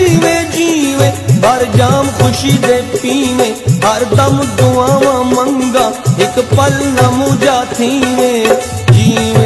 जीवे जीवे भर जाम खुशी दे पीवे हर दम दुआवां मंगा एक पल न मुझा थीवे जीवे